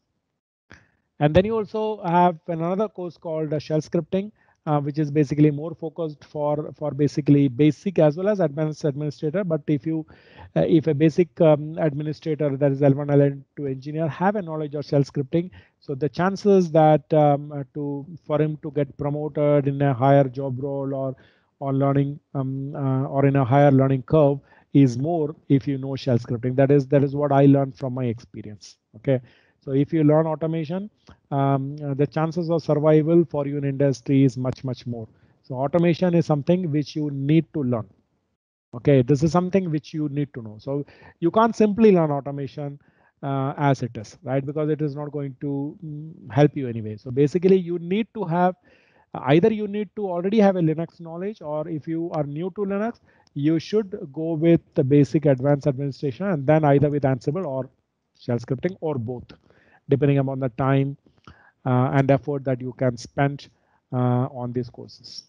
And then you also have another course called uh, shell scripting, uh, which is basically more focused for for basically basic as well as advanced administrator. But if you uh, if a basic um, administrator, that is L one L two engineer, have a knowledge of shell scripting, so the chances that um, uh, to for him to get promoted in a higher job role or or learning um, uh, or in a higher learning curve is more if you know shell scripting. That is that is what I learned from my experience. Okay. So if you learn automation, um, uh, the chances of survival for you in industry is much, much more. So automation is something which you need to learn. Okay, this is something which you need to know. So you can't simply learn automation uh, as it is, right? Because it is not going to mm, help you anyway. So basically you need to have, either you need to already have a Linux knowledge, or if you are new to Linux, you should go with the basic advanced administration and then either with Ansible or shell scripting or both, depending upon the time uh, and effort that you can spend uh, on these courses,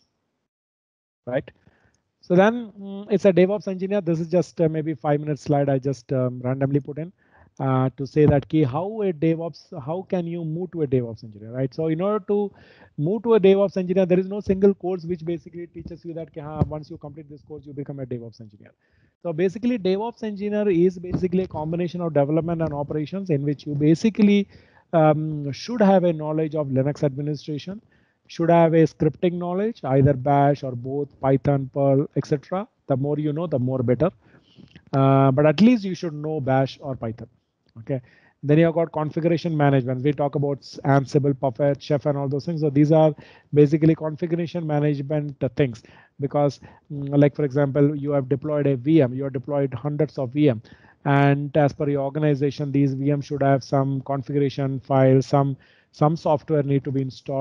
right? So then mm, it's a DevOps engineer. This is just uh, maybe five minute slide I just um, randomly put in uh, to say that key how a DevOps, how can you move to a DevOps engineer, right? So in order to move to a DevOps engineer, there is no single course which basically teaches you that haan, once you complete this course, you become a DevOps engineer. So basically DevOps engineer is basically a combination of development and operations in which you basically um, should have a knowledge of Linux administration, should have a scripting knowledge, either Bash or both, Python, Perl, et cetera. The more you know, the more better. Uh, but at least you should know Bash or Python. Okay. Then you have got configuration management. We talk about Ansible, Puppet, Chef, and all those things. So these are basically configuration management things. Because, like for example, you have deployed a V M. You have deployed hundreds of V M, and as per your organization, these V M should have some configuration files, some some software need to be installed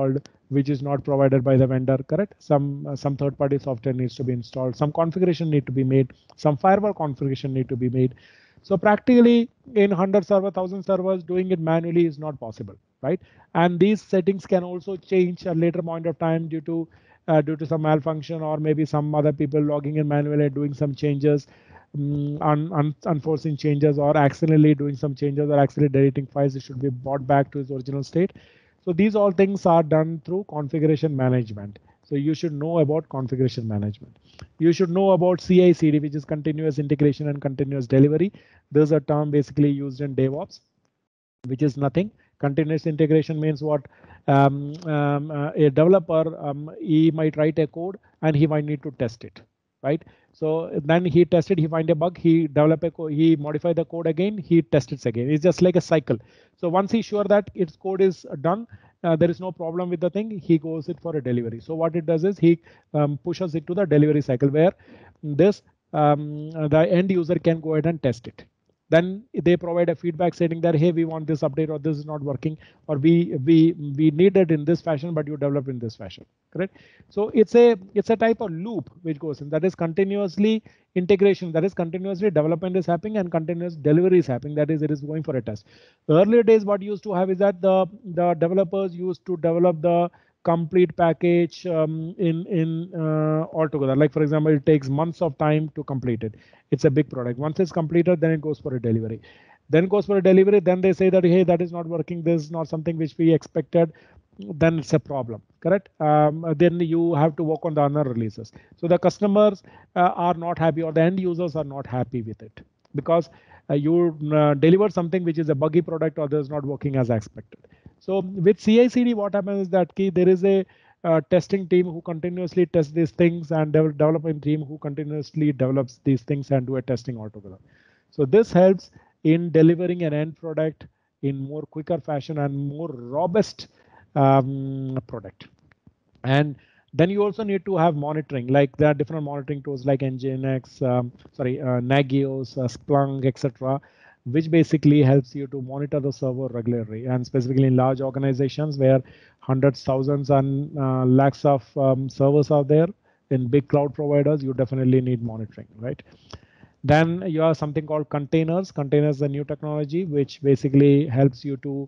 which is not provided by the vendor, correct? Some uh, some third-party software needs to be installed, some configuration need to be made, some firewall configuration need to be made. So practically in one hundred server, one thousand servers, doing it manually is not possible, right? And these settings can also change at a later point of time due to uh, due to some malfunction, or maybe some other people logging in manually and doing some changes, um, un, un, unforeseen changes, or accidentally doing some changes, or accidentally deleting files. It should be brought back to its original state. So these all things are done through configuration management. So you should know about configuration management. You should know about C I C D, which is continuous integration and continuous delivery. There's a term basically used in DevOps, which is nothing. Continuous integration means what? Um, um, uh, a developer, um, he might write a code and he might need to test it, right? So then he tested, he find a bug, he develop a code, he modify the code again, he tests it again. It's just like a cycle. So once he's sure that its code is done, uh, there is no problem with the thing, he goes it for a delivery. So what it does is he um, pushes it to the delivery cycle, where this um, the end user can go ahead and test it. Then they provide a feedback saying that, hey, we want this update, or this is not working, or we we we need it in this fashion, but you develop in this fashion, correct? So it's a it's a type of loop which goes in. That is continuously integration. That is continuously development is happening and continuous delivery is happening. That is, it is going for a test. Earlier days, what used to have is that the the developers used to develop the complete package um, in in uh, altogether. Like for example, it takes months of time to complete it. It's a big product. Once it's completed, then it goes for a delivery. Then it goes for a delivery. Then they say that, hey, that is not working. This is not something which we expected. Then it's a problem, correct? Um, then you have to work on the other releases. So the customers uh, are not happy, or the end users are not happy with it, because uh, you uh, deliver something which is a buggy product, or is not working as expected. So with C I C D, what happens is that key, there is a uh, testing team who continuously tests these things, and dev development team who continuously develops these things and do a testing altogether. So this helps in delivering an end product in more quicker fashion and more robust um, product. And then you also need to have monitoring, like there are different monitoring tools like Nginx, um, sorry, uh, Nagios, uh, Splunk, et cetera, which basically helps you to monitor the server regularly, and specifically in large organizations where hundreds, thousands, and uh, lakhs of um, servers are there. In big cloud providers, you definitely need monitoring, right? Then you have something called containers. Containers is a new technology which basically helps you to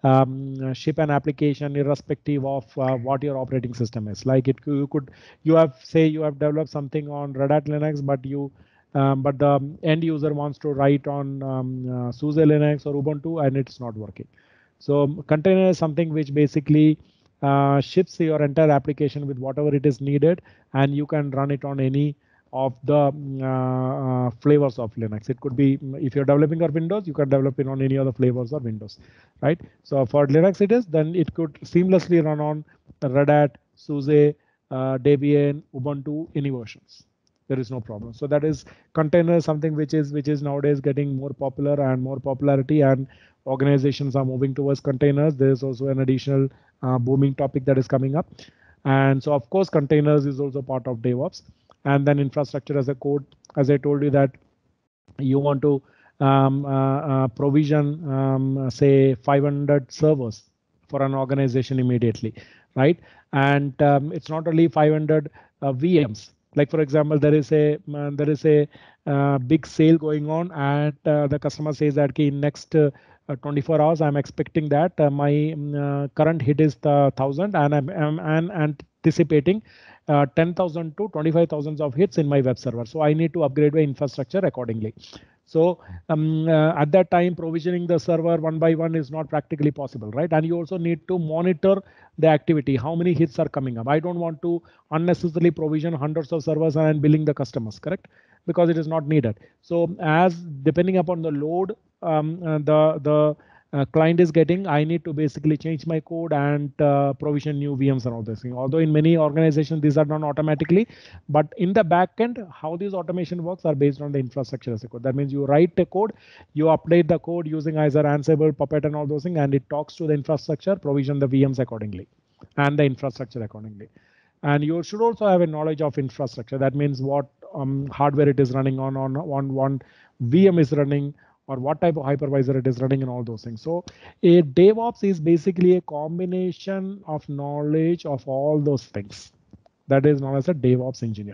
um, ship an application irrespective of uh, what your operating system is. Like it, you could, you have say you have developed something on Red Hat Linux, but you, um, but the end user wants to write on um, uh, SUSE Linux or Ubuntu, and it's not working. So container is something which basically uh, ships your entire application with whatever it is needed, and you can run it on any of the uh, uh, flavors of Linux. It could be, if you're developing on Windows, you can develop it on any other flavors of Windows, right? So for Linux it is, then it could seamlessly run on Red Hat, SUSE, uh, Debian, Ubuntu, any versions. There is no problem. So that is container, something which is which is nowadays getting more popular and more popularity, and organizations are moving towards containers. There is also an additional uh, booming topic that is coming up. And so of course containers is also part of DevOps. And then infrastructure as a code, as I told you that you want to um, uh, uh, provision um, say five hundred servers for an organization immediately, right? And um, it's not only five hundred uh, V Ms. Like for example, there is a uh, there is a uh, big sale going on, and uh, the customer says that okay, in next uh, twenty-four hours, I'm expecting that uh, my uh, current hit is the thousand, and I'm, I'm, I'm anticipating uh, ten thousand to twenty-five thousand of hits in my web server. So I need to upgrade my infrastructure accordingly. So um, uh, at that time, provisioning the server one by one is not practically possible, right? And you also need to monitor the activity, how many hits are coming up. I don't want to unnecessarily provision hundreds of servers and billing the customers, correct? Because it is not needed. So as depending upon the load um, uh, the the uh, client is getting, I need to basically change my code and uh, provision new V Ms and all this thing. Although in many organizations these are done automatically, but in the back end, how this automation works are based on the infrastructure as a code. That means you write the code, you update the code using either Ansible, Puppet, and all those things, and it talks to the infrastructure, provision the V Ms accordingly, and the infrastructure accordingly. And you should also have a knowledge of infrastructure. That means what um, hardware it is running on, on, on one V M is running or what type of hypervisor it is running and all those things. So a DevOps is basically a combination of knowledge of all those things. That is known as a DevOps engineer.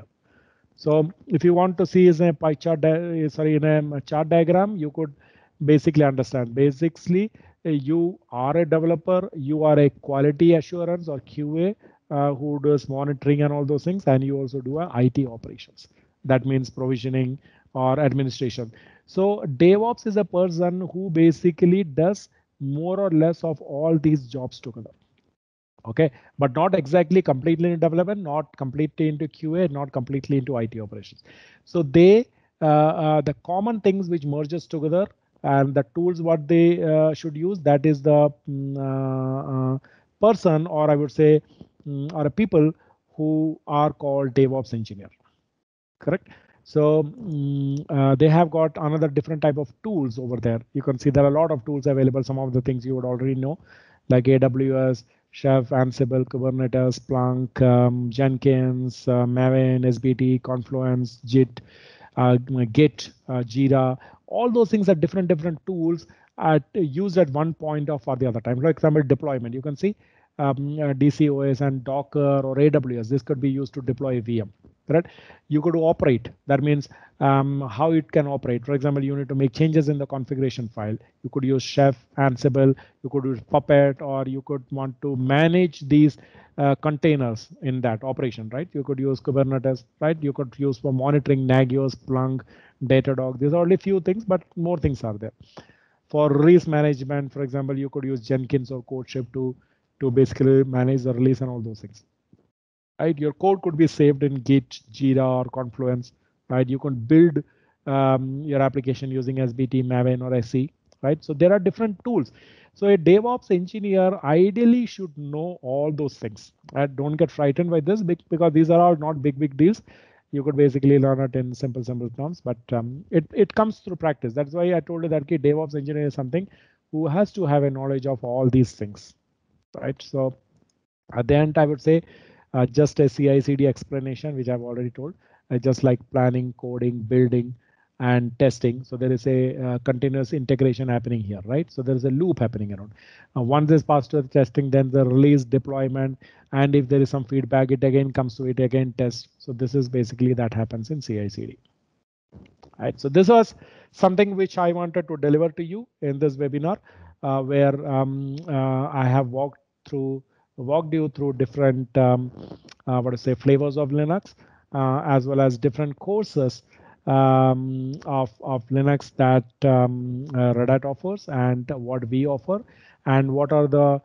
So if you want to see is a pie chart, sorry, in a chart diagram, you could basically understand. Basically, you are a developer, you are a quality assurance or Q A uh, who does monitoring and all those things, and you also do a I T operations. That means provisioning or administration. So DevOps is a person who basically does more or less of all these jobs together. Okay, but not exactly completely in development, not completely into Q A, not completely into I T operations. So they, uh, uh, the common things which merges together and the tools what they uh, should use, that is the mm, uh, uh, person, or I would say, um, or a people who are called DevOps engineer. Correct. So um, uh, they have got another different type of tools over there. You can see there are a lot of tools available. Some of the things you would already know, like A W S, Chef, Ansible, Kubernetes, Splunk, um, Jenkins, uh, Maven, S B T, Confluence, JIT, uh, Git, uh, Jira. All those things are different different tools at, used at one point of or the other time. For example, deployment. You can see um, uh, D C O S and Docker or A W S. This could be used to deploy a V M. Right? You could operate. That means um, how it can operate. For example, you need to make changes in the configuration file. You could use Chef, Ansible, you could use Puppet, or you could want to manage these uh, containers in that operation, right? You could use Kubernetes, right? You could use for monitoring Nagios, Splunk, Datadog. These are only few things, but more things are there. For release management, for example, you could use Jenkins or CodeShip to, to basically manage the release and all those things. Right, your code could be saved in Git, Jira, or Confluence. Right, you can build um, your application using S B T, Maven, or S E. Right, so there are different tools. So a DevOps engineer ideally should know all those things. Right? Don't get frightened by this because these are all not big big deals. You could basically learn it in simple simple terms, but um, it it comes through practice. That's why I told you that okay, DevOps engineer is something who has to have a knowledge of all these things. Right, so at the end, I would say. Uh, just a C I C D explanation, which I've already told, uh, just like planning, coding, building, and testing. So there is a uh, continuous integration happening here, right? So there is a loop happening around. Uh, once this passed to the testing, then the release, deployment, and if there is some feedback, it again comes to it again test. So this is basically that happens in C I C D. Right. So this was something which I wanted to deliver to you in this webinar, uh, where um, uh, I have walked through. walked you through different um, uh, what to say flavors of Linux, uh, as well as different courses um, of, of Linux that um, uh, Red Hat offers and what we offer, and what are the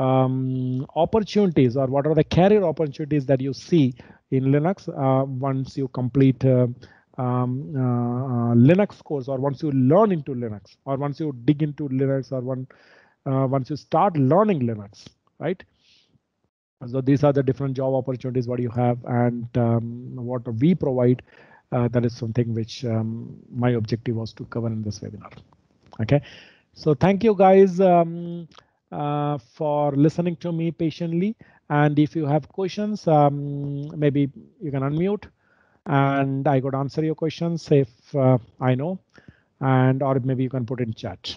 um, opportunities or what are the career opportunities that you see in Linux uh, once you complete uh, um, uh, uh, Linux course, or once you learn into Linux, or once you dig into Linux, or one uh, once you start learning Linux, right? So these are the different job opportunities what you have, and um, what we provide. Uh, that is something which um, my objective was to cover in this webinar. Okay, so thank you guys um, uh, for listening to me patiently. And if you have questions, um, maybe you can unmute, and I could answer your questions if uh, I know, and or maybe you can put in chat.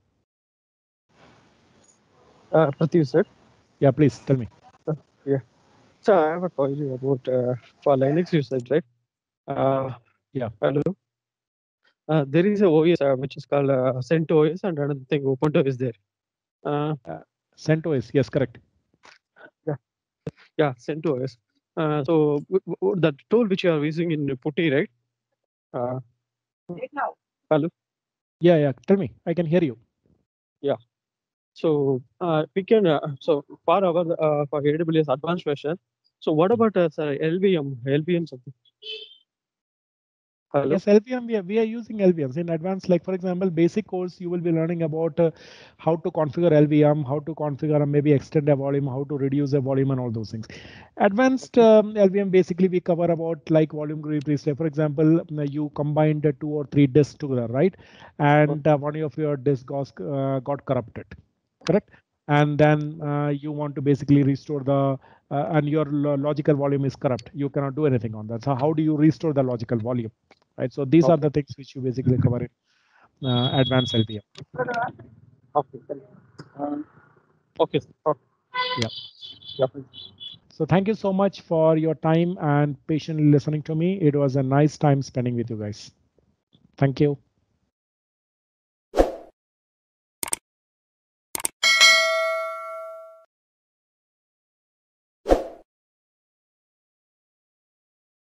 Uh, Pratyush, sir. Yeah, please tell me. Uh, yeah. So I have a question about uh, for Linux usage, right? Uh, yeah. Hello. Uh, there is a O S uh, which is called uh, CentOS, and another thing Ubuntu is there. Uh, uh, CentOS, yes, correct. Yeah, yeah, CentOS. Uh, so the tool which you are using in Putty, right? Uh, hello. Yeah, yeah. Tell me. I can hear you. Yeah. So uh, we can uh, so for our uh, for A W S advanced version. So what about uh, sorry, L V M? L V M something. Hello? Yes, L V M, we are, we are using L V Ms in advanced. Like for example, basic course, you will be learning about uh, how to configure L V M, how to configure and maybe extend a volume, how to reduce a volume and all those things. Advanced um, L V M, basically we cover about like volume replace. For example, you combined two or three disks together, right? And uh, one of your disks got, uh, got corrupted, correct? And then uh, you want to basically restore the, uh, and your lo logical volume is corrupt. You cannot do anything on that. So how do you restore the logical volume? Right, so these Okay. are the things which you basically cover in uh, advanced L P M. Okay. Um, okay. Okay. Yeah. Yeah. So thank you so much for your time and patiently listening to me. It was a nice time spending with you guys. Thank you.